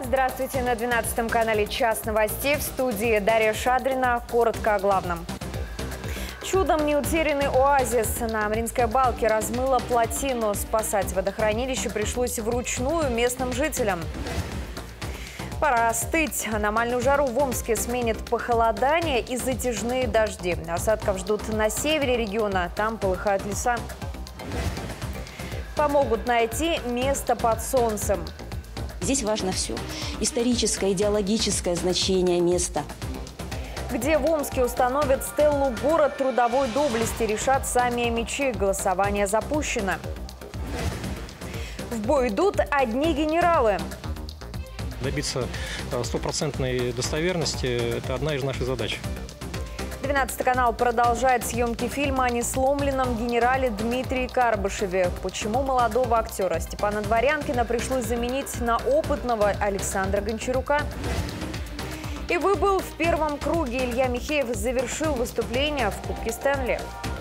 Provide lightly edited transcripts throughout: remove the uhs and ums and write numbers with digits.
Здравствуйте, на 12 канале «Час новостей», в студии Дарья Шадрина. Коротко о главном. Чудом не утерянный оазис. На Амринской балке размыло плотину. Спасать водохранилище пришлось вручную местным жителям. Пора остыть. Аномальную жару в Омске сменит похолодание и затяжные дожди. Осадков ждут на севере региона. Там полыхают леса. Помогут найти место под солнцем. Здесь важно все. Историческое, идеологическое значение места. Где в Омске установят стелу «Город трудовой доблести», решат сами омичи. Голосование запущено. В бой идут одни генералы. Добиться стопроцентной достоверности – это одна из наших задач. 12 канал продолжает съемки фильма о несломленном генерале Дмитрии Карбышеве. Почему молодого актера Степана Дворянкина пришлось заменить на опытного Александра Гончарука? И выбыл в первом круге. Илья Михеев завершил выступление в Кубке Стэнли.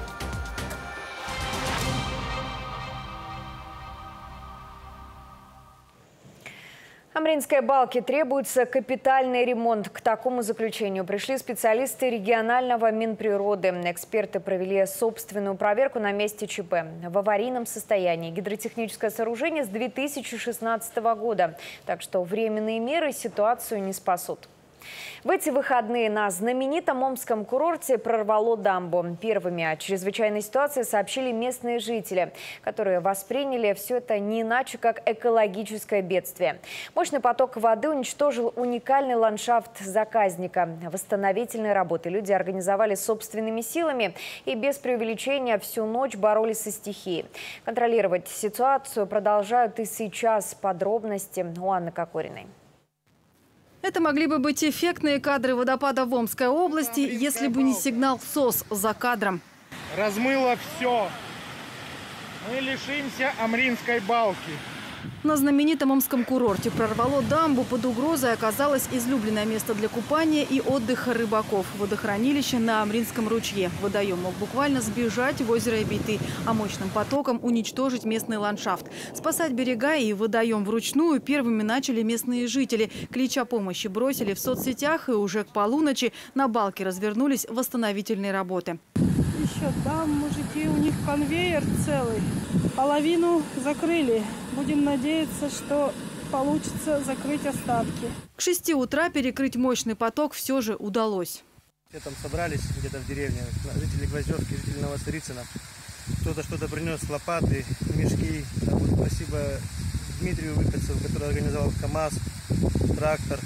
Амринской балке требуется капитальный ремонт. К такому заключению пришли специалисты регионального Минприроды. Эксперты провели собственную проверку на месте ЧП. В аварийном состоянии гидротехническое сооружение с 2016 года. Так что временные меры ситуацию не спасут. В эти выходные на знаменитом омском курорте прорвало дамбу. Первыми о чрезвычайной ситуации сообщили местные жители, которые восприняли все это не иначе, как экологическое бедствие. Мощный поток воды уничтожил уникальный ландшафт заказника. Восстановительные работы люди организовали собственными силами и без преувеличения всю ночь боролись со стихией. Контролировать ситуацию продолжают и сейчас. Подробности у Анны Кокориной. Это могли бы быть эффектные кадры водопада в Омской области, если бы не сигнал СОС за кадром. Размыло все. Мы лишимся Амринской балки. На знаменитом омском курорте прорвало дамбу. Под угрозой оказалось излюбленное место для купания и отдыха рыбаков – водохранилище на Амринском ручье. Водоем мог буквально сбежать в озеро Эбейты, а мощным потоком уничтожить местный ландшафт. Спасать берега и водоем вручную первыми начали местные жители. Клич о помощи бросили в соцсетях, и уже к полуночи на балке развернулись восстановительные работы. Еще там, мужики, у них конвейер целый. Половину закрыли. Будем надеяться, что получится закрыть остатки. К 6 утра перекрыть мощный поток все же удалось. Все там собрались где-то в деревне, жители Гвоздевки, жители Новострицына. Кто-то что-то принес, лопаты, мешки. Вот спасибо Дмитрию Выходцеву, который организовал КАМАЗ, трактор.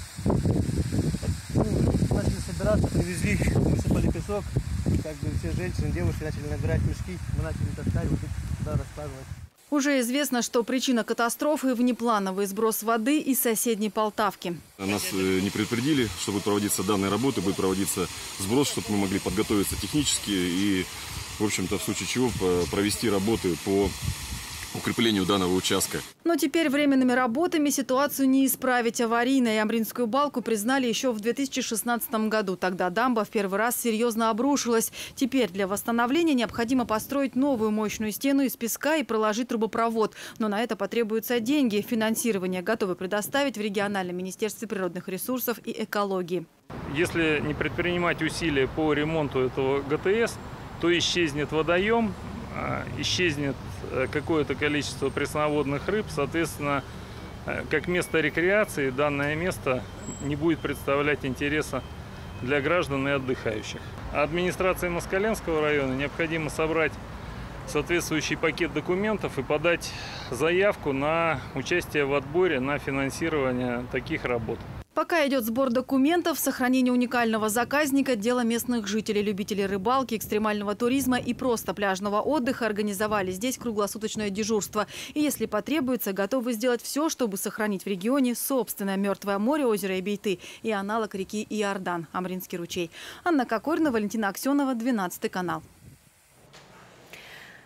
Начали собираться, привезли, высыпали песок. Как бы все женщины, девушки начали набирать мешки, мы начали таскать, вот туда раскладывать. Уже известно, что причина катастрофы – внеплановый сброс воды из соседней Полтавки. Нас не предупредили, что будет проводиться данная работа, будет проводиться сброс, чтобы мы могли подготовиться технически и, в общем-то, в случае чего провести работы по укреплению данного участка. Но теперь временными работами ситуацию не исправить. Аварийной Амринскую балку признали еще в 2016 году. Тогда дамба в первый раз серьезно обрушилась. Теперь для восстановления необходимо построить новую мощную стену из песка и проложить трубопровод. Но на это потребуются деньги. Финансирование готовы предоставить в региональном министерстве природных ресурсов и экологии. Если не предпринимать усилия по ремонту этого ГТС, то исчезнет водоем, исчезнет какое-то количество пресноводных рыб. Соответственно, как место рекреации данное место не будет представлять интереса для граждан и отдыхающих. Администрации Москаленского района необходимо собрать соответствующий пакет документов и подать заявку на участие в отборе на финансирование таких работ. Пока идет сбор документов, сохранение уникального заказника – дело местных жителей. Любители рыбалки, экстремального туризма и просто пляжного отдыха организовали здесь круглосуточное дежурство. И если потребуется, готовы сделать все, чтобы сохранить в регионе собственное мертвое море, озеро Эбейты и аналог реки Иордан – Амринский ручей. Анна Кокорина, Валентина Аксенова, 12 канал.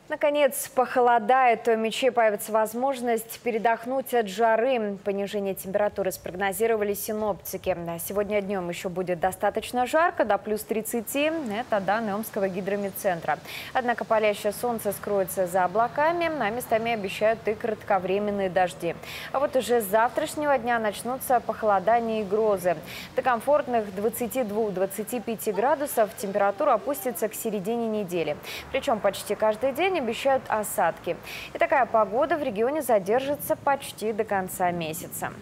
Наконец, похолодает, то в Омиче появится возможность передохнуть от жары. Понижение температуры спрогнозировали синоптики. Сегодня днем еще будет достаточно жарко, до плюс 30. Это данные Омского гидрометцентра. Однако палящее солнце скроется за облаками, а местами обещают и кратковременные дожди. А вот уже с завтрашнего дня начнутся похолодания и грозы. До комфортных 22-25 градусов температура опустится к середине недели. Причем почти каждый день обещают осадки. И такая погода в регионе задержится почти до конца месяца.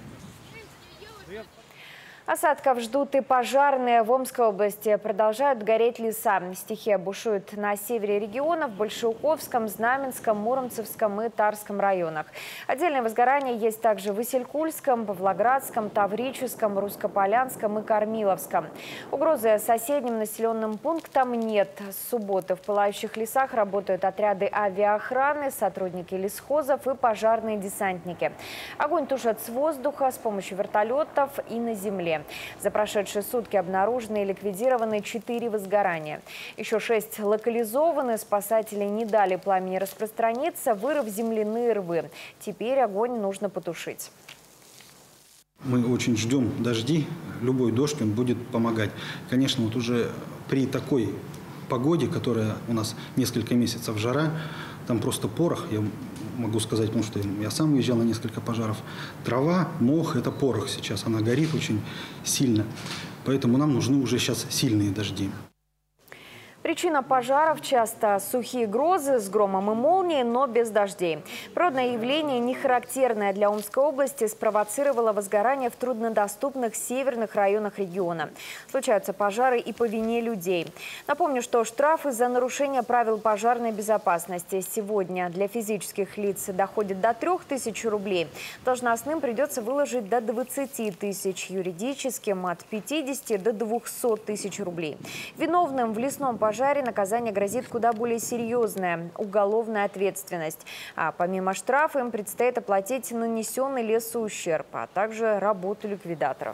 Осадков ждут и пожарные. В Омской области продолжают гореть леса. Стихия бушует на севере региона, в Большеуковском, Знаменском, Муромцевском и Тарском районах. Отдельные возгорания есть также в Василькульском, Павлоградском, Таврическом, Русско-Полянском и Кормиловском. Угрозы соседним населенным пунктам нет. С субботы в пылающих лесах работают отряды авиаохраны, сотрудники лесхозов и пожарные десантники. Огонь тушат с воздуха с помощью вертолетов и на земле. За прошедшие сутки обнаружены и ликвидированы 4 возгорания. Еще 6 локализованы. Спасатели не дали пламени распространиться, вырыв земляные рвы. Теперь огонь нужно потушить. Мы очень ждем дожди. Любой дождь, он будет помогать. Конечно, вот уже при такой погоде, которая у нас несколько месяцев жара, там просто порох, я могу сказать, потому что я сам уезжал на несколько пожаров. Трава, мох – это порох сейчас, она горит очень сильно. Поэтому нам нужны уже сейчас сильные дожди. Причина пожаров часто сухие грозы с громом и молнией, но без дождей. Природное явление, не характерное для Омской области, спровоцировало возгорание в труднодоступных северных районах региона. Случаются пожары и по вине людей. Напомню, что штрафы за нарушение правил пожарной безопасности сегодня для физических лиц доходят до 3000 рублей. Должностным придется выложить до 20 тысяч, юридическим от 50 до 200 тысяч рублей. Виновным в лесном пожаре наказание грозит куда более серьезная – уголовная ответственность. А помимо штрафа им предстоит оплатить нанесенный лесу ущерб, а также работу ликвидаторов.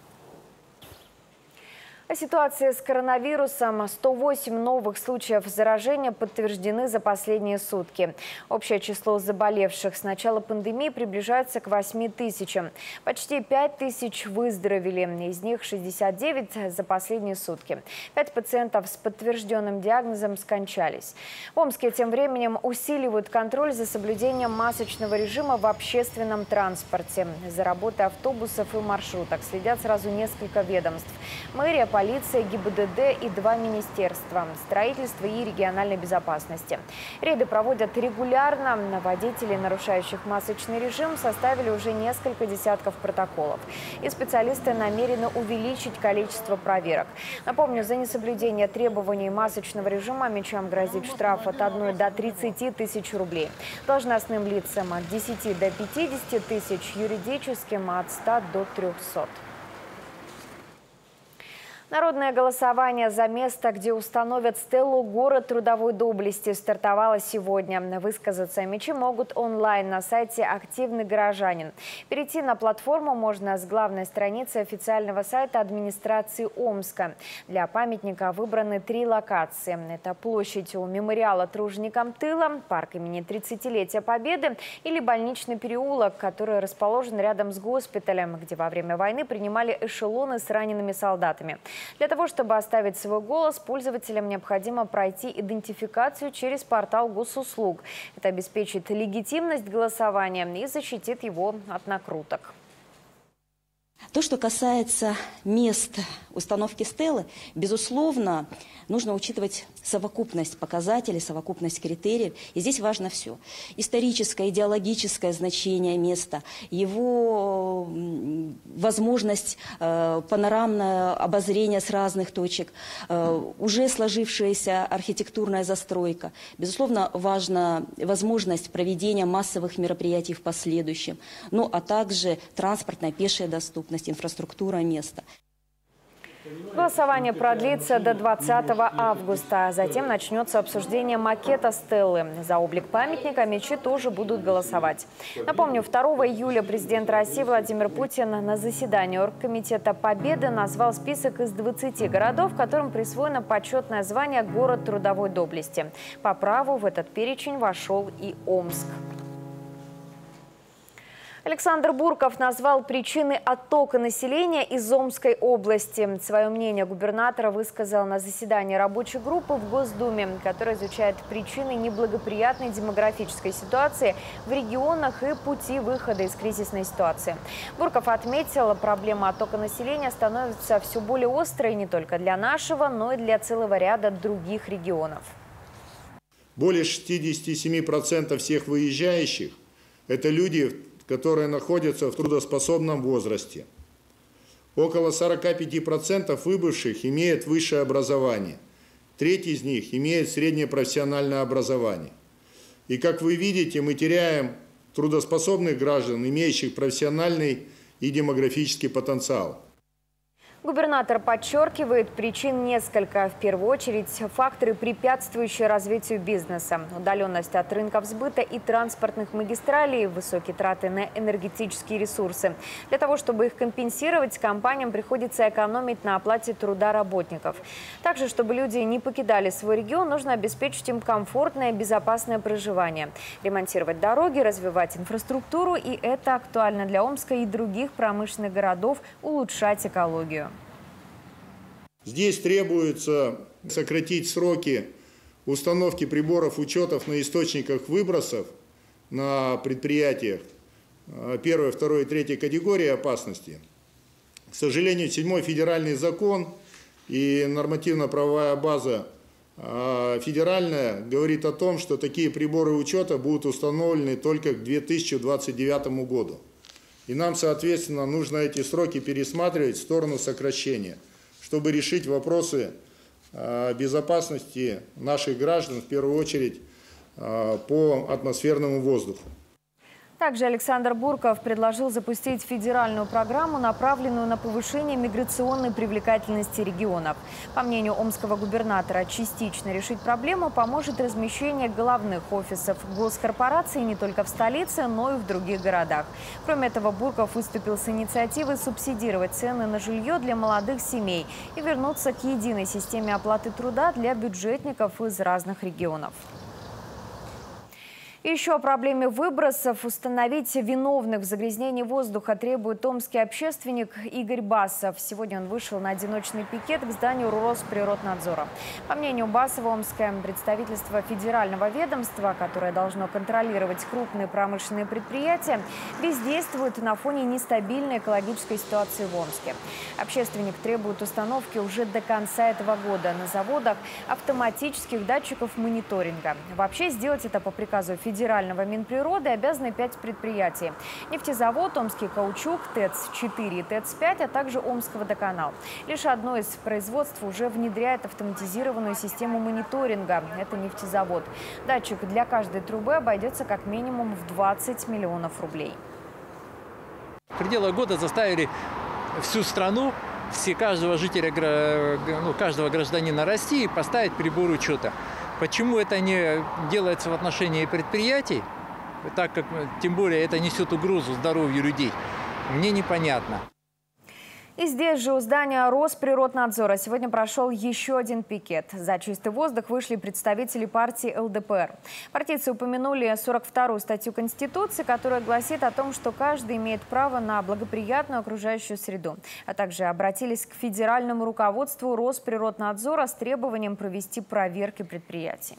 О ситуации с коронавирусом. 108 новых случаев заражения подтверждены за последние сутки. Общее число заболевших с начала пандемии приближается к 8000. Почти 5000 выздоровели, из них 69 за последние сутки. 5 пациентов с подтвержденным диагнозом скончались. В Омске тем временем усиливают контроль за соблюдением масочного режима в общественном транспорте. За работой автобусов и маршруток следят сразу несколько ведомств. Мэрия, полиция, ГИБДД и 2 министерства – строительства и региональной безопасности. Рейды проводят регулярно. На водителей, нарушающих масочный режим, составили уже несколько десятков протоколов. И специалисты намерены увеличить количество проверок. Напомню, за несоблюдение требований масочного режима омичам грозит штраф от 1 до 30 тысяч рублей. Должностным лицам от 10 до 50 тысяч, юридическим от 100 до 300. Народное голосование за место, где установят стелу «Город трудовой доблести», стартовало сегодня. Высказаться омичи могут онлайн на сайте «Активный горожанин». Перейти на платформу можно с главной страницы официального сайта администрации Омска. Для памятника выбраны 3 локации. Это площадь у мемориала труженикам тыла, парк имени 30-летия Победы или больничный переулок, который расположен рядом с госпиталем, где во время войны принимали эшелоны с ранеными солдатами. Для того, чтобы оставить свой голос, пользователям необходимо пройти идентификацию через портал госуслуг. Это обеспечит легитимность голосования и защитит его от накруток. То, что касается мест установки стелы, безусловно, нужно учитывать совокупность показателей, совокупность критериев. И здесь важно все. Историческое, идеологическое значение места, его возможность панорамное обозрение с разных точек, уже сложившаяся архитектурная застройка. Безусловно, важна возможность проведения массовых мероприятий в последующем, ну а также транспортная, пешая доступность, инфраструктура места. Голосование продлится до 20 августа. Затем начнется обсуждение макета стелы. За облик памятника мечи тоже будут голосовать. Напомню, 2 июля президент России Владимир Путин на заседании Оргкомитета Победы назвал список из 20 городов, которым присвоено почетное звание «Город трудовой доблести». По праву в этот перечень вошел и Омск. Александр Бурков назвал причины оттока населения из Омской области. Свое мнение губернатора высказал на заседании рабочей группы в Госдуме, которая изучает причины неблагоприятной демографической ситуации в регионах и пути выхода из кризисной ситуации. Бурков отметил, проблема оттока населения становится все более острой не только для нашего, но и для целого ряда других регионов. Более 67% всех выезжающих – это люди, которые находятся в трудоспособном возрасте. Около 45% выбывших имеют высшее образование. Треть из них имеет среднее профессиональное образование. И, как вы видите, мы теряем трудоспособных граждан, имеющих профессиональный и демографический потенциал. Губернатор подчеркивает, причин несколько. В первую очередь, факторы, препятствующие развитию бизнеса. Удаленность от рынков сбыта и транспортных магистралей, высокие траты на энергетические ресурсы. Для того, чтобы их компенсировать, компаниям приходится экономить на оплате труда работников. Также, чтобы люди не покидали свой регион, нужно обеспечить им комфортное и безопасное проживание. Ремонтировать дороги, развивать инфраструктуру, и это актуально для Омска и других промышленных городов, улучшать экологию. Здесь требуется сократить сроки установки приборов учетов на источниках выбросов на предприятиях 1, 2 и 3 категории опасности. К сожалению, 7-й федеральный закон и нормативно-правовая база федеральная говорит о том, что такие приборы учета будут установлены только к 2029 году. И нам, соответственно, нужно эти сроки пересматривать в сторону сокращения, чтобы решить вопросы безопасности наших граждан, в первую очередь, по атмосферному воздуху. Также Александр Бурков предложил запустить федеральную программу, направленную на повышение миграционной привлекательности регионов. По мнению омского губернатора, частично решить проблему поможет размещение головных офисов госкорпораций не только в столице, но и в других городах. Кроме этого, Бурков выступил с инициативой субсидировать цены на жилье для молодых семей и вернуться к единой системе оплаты труда для бюджетников из разных регионов. Еще о проблеме выбросов. Установить виновных в загрязнении воздуха требует омский общественник Игорь Басов. Сегодня он вышел на одиночный пикет к зданию Росприроднадзора. По мнению Басова, омское представительство федерального ведомства, которое должно контролировать крупные промышленные предприятия, бездействует на фоне нестабильной экологической ситуации в Омске. Общественник требует установки уже до конца этого года на заводах автоматических датчиков мониторинга. Вообще сделать это по приказу федерального Минприроды обязаны 5 предприятий. Нефтезавод, Омский каучук, ТЭЦ-4 и ТЭЦ-5, а также Омскводоканал. Лишь одно из производств уже внедряет автоматизированную систему мониторинга. Это нефтезавод. Датчик для каждой трубы обойдется как минимум в 20 миллионов рублей. В пределах года заставили всю страну, каждого жителя, каждого гражданина России поставить прибор учета. Почему это не делается в отношении предприятий, так как, тем более, это несет угрозу здоровью людей, мне непонятно. И здесь же у здания Росприроднадзора сегодня прошел еще один пикет. За чистый воздух вышли представители партии ЛДПР. Партийцы упомянули 42-ю статью Конституции, которая гласит о том, что каждый имеет право на благоприятную окружающую среду. А также обратились к федеральному руководству Росприроднадзора с требованием провести проверки предприятий.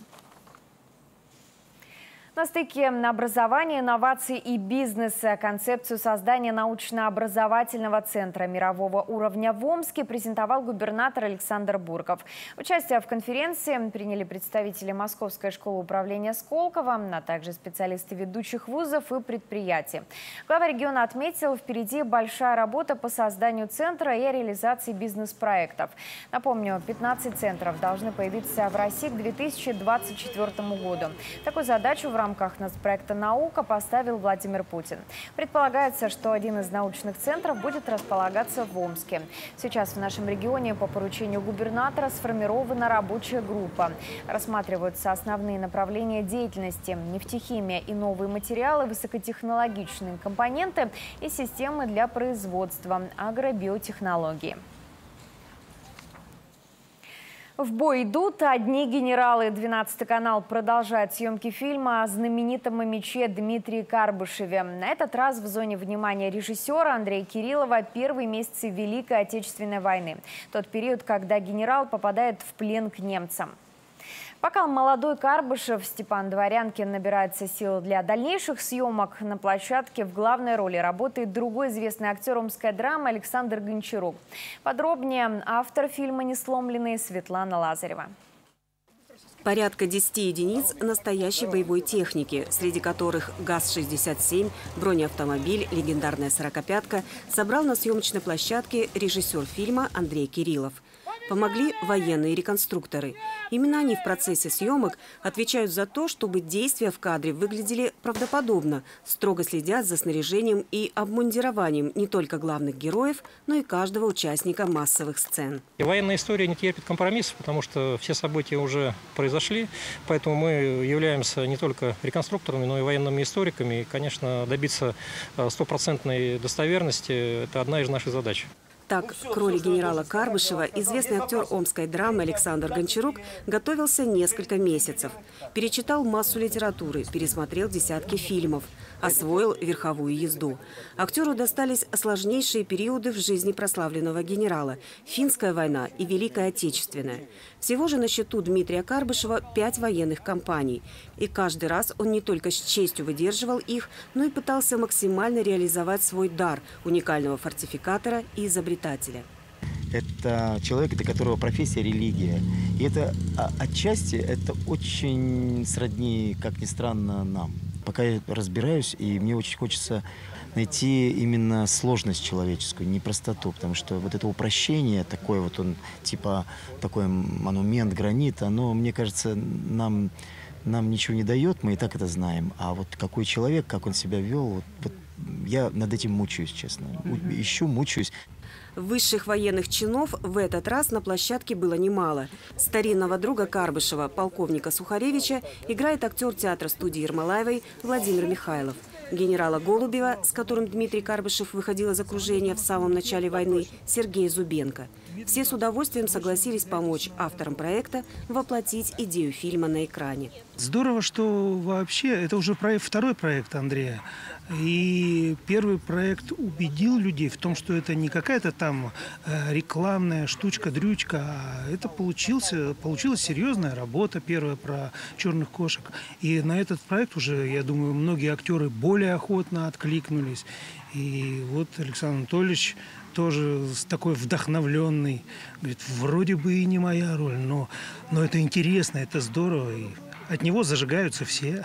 На стыке образования, инноваций и бизнеса концепцию создания научно-образовательного центра мирового уровня в Омске презентовал губернатор Александр Бурков. Участие в конференции приняли представители Московской школы управления Сколково, а также специалисты ведущих вузов и предприятий. Глава региона отметил, впереди большая работа по созданию центра и реализации бизнес-проектов. Напомню, 15 центров должны появиться в России к 2024 году. Такую задачу в рамках рамках нацпроекта «Наука» поставил Владимир Путин. Предполагается, что один из научных центров будет располагаться в Омске. Сейчас в нашем регионе по поручению губернатора сформирована рабочая группа. Рассматриваются основные направления деятельности – нефтехимия и новые материалы, высокотехнологичные компоненты и системы для производства, агробиотехнологии. В бой идут одни генералы. 12-й канал продолжает съемки фильма о знаменитом мече Дмитрии Карбышеве. На этот раз в зоне внимания режиссера Андрея Кириллова первые месяцы Великой Отечественной войны. Тот период, когда генерал попадает в плен к немцам. Пока молодой Карбышев Степан Дворянкин набирается сил для дальнейших съемок, на площадке в главной роли работает другой известный актер омской драмы Александр Гончарук. Подробнее автор фильма «Несломленные» Светлана Лазарева. Порядка 10 единиц настоящей боевой техники, среди которых ГАЗ-67, бронеавтомобиль, легендарная «сорокопятка», собрал на съемочной площадке режиссер фильма Андрей Кириллов. Помогли военные реконструкторы. Именно они в процессе съемок отвечают за то, чтобы действия в кадре выглядели правдоподобно, строго следят за снаряжением и обмундированием не только главных героев, но и каждого участника массовых сцен. Военная история не терпит компромиссов, потому что все события уже произошли, поэтому мы являемся не только реконструкторами, но и военными историками. И, конечно, добиться стопроцентной достоверности – это одна из наших задач. Так, к роли генерала Карбышева известный актер омской драмы Александр Гончарук готовился несколько месяцев. Перечитал массу литературы, пересмотрел десятки фильмов, освоил верховую езду. Актеру достались сложнейшие периоды в жизни прославленного генерала – Финская война и Великая Отечественная. Всего же на счету Дмитрия Карбышева 5 военных кампаний. И каждый раз он не только с честью выдерживал их, но и пытался максимально реализовать свой дар уникального фортификатора и изобретателя. Это человек, для которого профессия – религия. И это отчасти это очень сродни, как ни странно, нам. Пока я разбираюсь, и мне очень хочется найти именно сложность человеческую, не простоту, потому что вот это упрощение, такое вот он, типа такой монумент, гранит, оно, мне кажется, нам ничего не дает, мы и так это знаем. А вот какой человек, как он себя вел, вот я над этим мучаюсь, честно. Ищу, мучаюсь. Высших военных чинов в этот раз на площадке было немало. Старинного друга Карбышева, полковника Сухаревича, играет актер театра-студии Ермолаевой Владимир Михайлов. Генерала Голубева, с которым Дмитрий Карбышев выходил из окружения в самом начале войны, Сергей Зубенко. Все с удовольствием согласились помочь авторам проекта воплотить идею фильма на экране. Здорово, что вообще это уже второй проект Андрея. И первый проект убедил людей в том, что это не какая-то там рекламная штучка-дрючка, а это получилась серьезная работа первая про черных кошек. И на этот проект уже, я думаю, многие актеры более охотно откликнулись. И вот Александр Анатольевич тоже такой вдохновленный. Говорит, вроде бы и не моя роль, но это интересно, это здорово. И от него зажигаются все.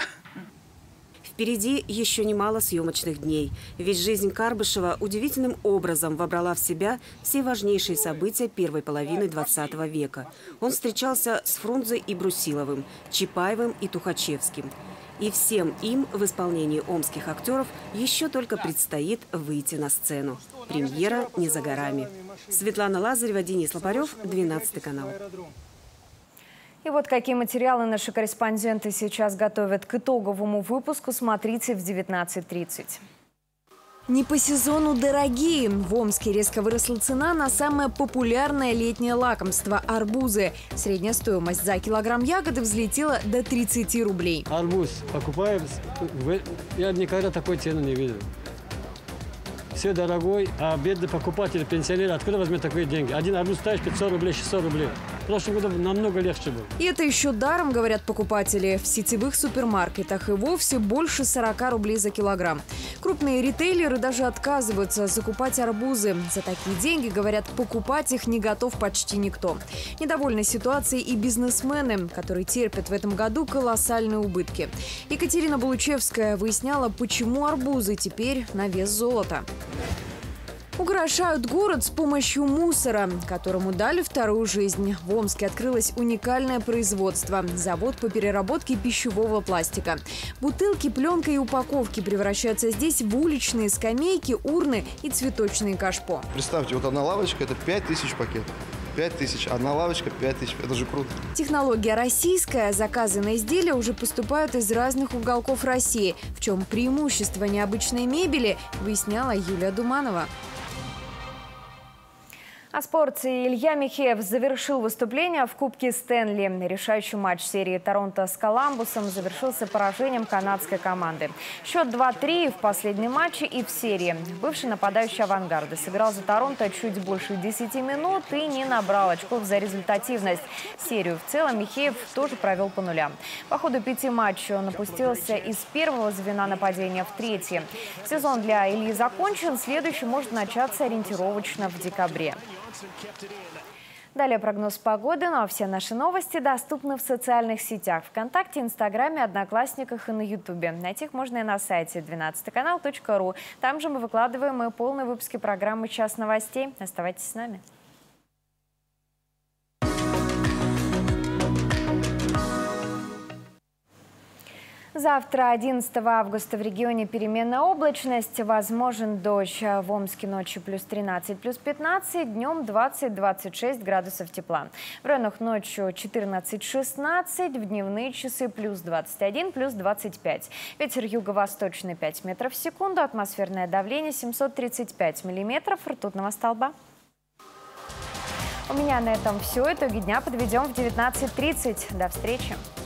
Впереди еще немало съемочных дней. Ведь жизнь Карбышева удивительным образом вобрала в себя все важнейшие события первой половины 20 века. Он встречался с Фрунзе и Брусиловым, Чапаевым и Тухачевским. И всем им в исполнении омских актеров еще только предстоит выйти на сцену. Премьера не за горами. Светлана Лазарева, Денис Лопарев, 12 канал. И вот какие материалы наши корреспонденты сейчас готовят к итоговому выпуску. Смотрите в 19:30. Не по сезону дорогие. В Омске резко выросла цена на самое популярное летнее лакомство – арбузы. Средняя стоимость за килограмм ягоды взлетела до 30 рублей. Арбуз покупаем. Я никогда такой цены не видел. Все дорогой, а бедный покупатель, пенсионер, откуда возьмет такие деньги? Один арбуз стоит 500 рублей, 600 рублей. В прошлом году намного легче было. И это еще даром, говорят покупатели. В сетевых супермаркетах и вовсе больше 40 рублей за килограмм. Крупные ритейлеры даже отказываются закупать арбузы. За такие деньги, говорят, покупать их не готов почти никто. Недовольны ситуацией и бизнесмены, которые терпят в этом году колоссальные убытки. Екатерина Булучевская выясняла, почему арбузы теперь на вес золота. Украшают город с помощью мусора, которому дали вторую жизнь. В Омске открылось уникальное производство – завод по переработке пищевого пластика. Бутылки, пленка и упаковки превращаются здесь в уличные скамейки, урны и цветочные кашпо. Представьте, вот одна лавочка – это 5000 пакетов. 5000. Одна лавочка, 5000. Это же круто. Технология российская. Заказы на изделия уже поступают из разных уголков России. В чем преимущество необычной мебели, выясняла Юлия Думанова. О спорте. Илья Михеев завершил выступление в Кубке Стэнли. Решающий матч серии Торонто с Коламбусом завершился поражением канадской команды. Счет 2-3 в последнем матче и в серии. Бывший нападающий «Авангарда» сыграл за Торонто чуть больше 10 минут и не набрал очков за результативность. Серию в целом Михеев тоже провел по нулям. По ходу 5 матчей он опустился из первого звена нападения в третье. Сезон для Ильи закончен. Следующий может начаться ориентировочно в декабре. Далее прогноз погоды, ну а все наши новости доступны в социальных сетях: ВКонтакте, Инстаграме, Одноклассниках и на Ютубе. Найти их можно и на сайте 12kanal.ru. Там же мы выкладываем и полные выпуски программы «Час новостей». Оставайтесь с нами. Завтра, 11 августа, в регионе переменная облачность. Возможен дождь. В Омске ночью плюс 13, плюс 15, днем 20-26 градусов тепла. В районах ночью 14-16, в дневные часы плюс 21, плюс 25. Ветер юго-восточный 5 метров в секунду, атмосферное давление 735 миллиметров ртутного столба. У меня на этом все. Итоги дня подведем в 19:30. До встречи.